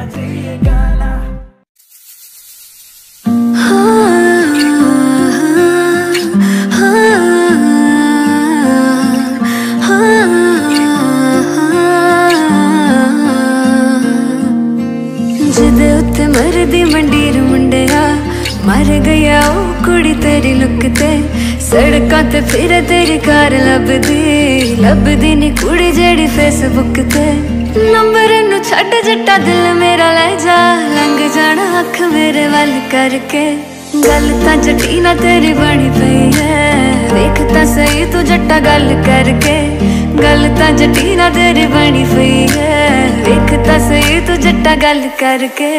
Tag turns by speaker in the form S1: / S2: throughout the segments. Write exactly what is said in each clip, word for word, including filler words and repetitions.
S1: जिदे उत्ते मरदी मंडीर मुंडिया मर गया ओ कुड़ी तेरी लुक ते सड़कां ते फिर तेरी कार लभदी लभदी नी कुड़ी जेड़ी फेसबुक ते नंबर नू छड्ड जट्टा दिल मेरा ले जा लंघ जाना अख मेरे वल करके गल तां जट्टी ना तेरी बनी पई है देख तां सही तू जट्टा गल करके गल तां जट्टी ना तेरी बनी पई है देख तां सही तू जट्टा गल करके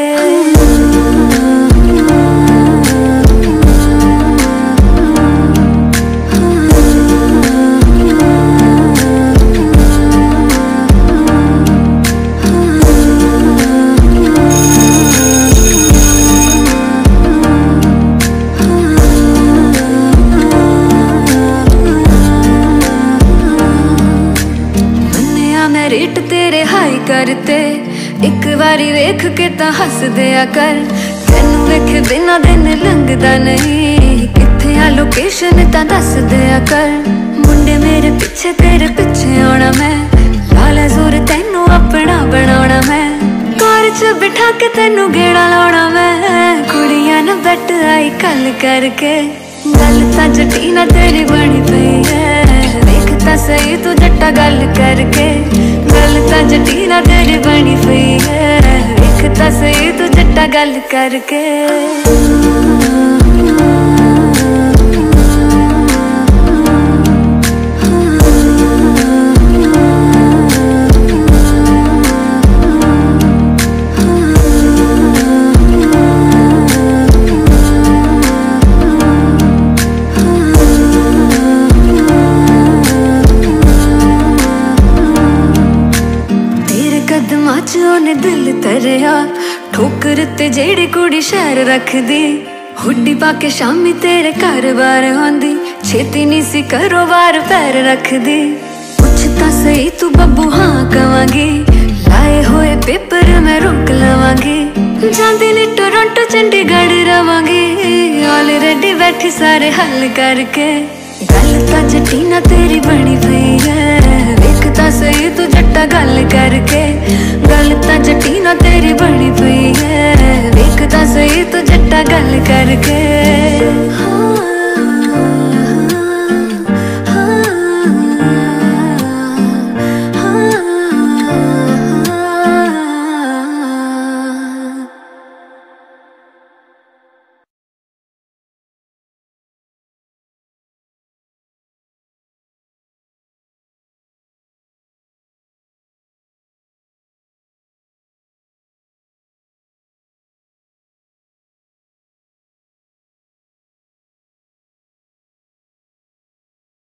S1: रेट तेरे हाई करते एक बारी वेख के तां हस दिया कर तेनू वेख बिना दिन लंघदा नहीं किथे आ लोकेशन तां दस दिया कर मुंडे मेरे पीछे तेरे पीछे आना मैं लाला जोर तेनू अपना बनाना मैं कार च बिठा के तेनू गेड़ा लाना मैं कुड़ियां ना बैठ आई कल करके गल तां जट्टी ना तेरी बनी पई है देख तां सही तू जट्टा गल करके गल तां जट्टी ना तेरी बनी पई है देख तां सही तू जट्टा गल करके ओने दिल तरिया ठोकर ते जेड़ी कुड़ी शहर रखदी हुड्डी पाके शामी तेरे घर बार आंदी छेती नी सी करो बार पैर रखदी कुछ तां सही तू बब्बू हाँ कवांगी लाए होए पेपर मैं रोक लवांगी जांदी नी टोरंटो चंडीगढ़ रवांगी ऑलरेडी बैठी सारे हल करके गल तां जट्टी ना तेरी बनी पई है वेख तां सही तू जट्टा गल करके गल तां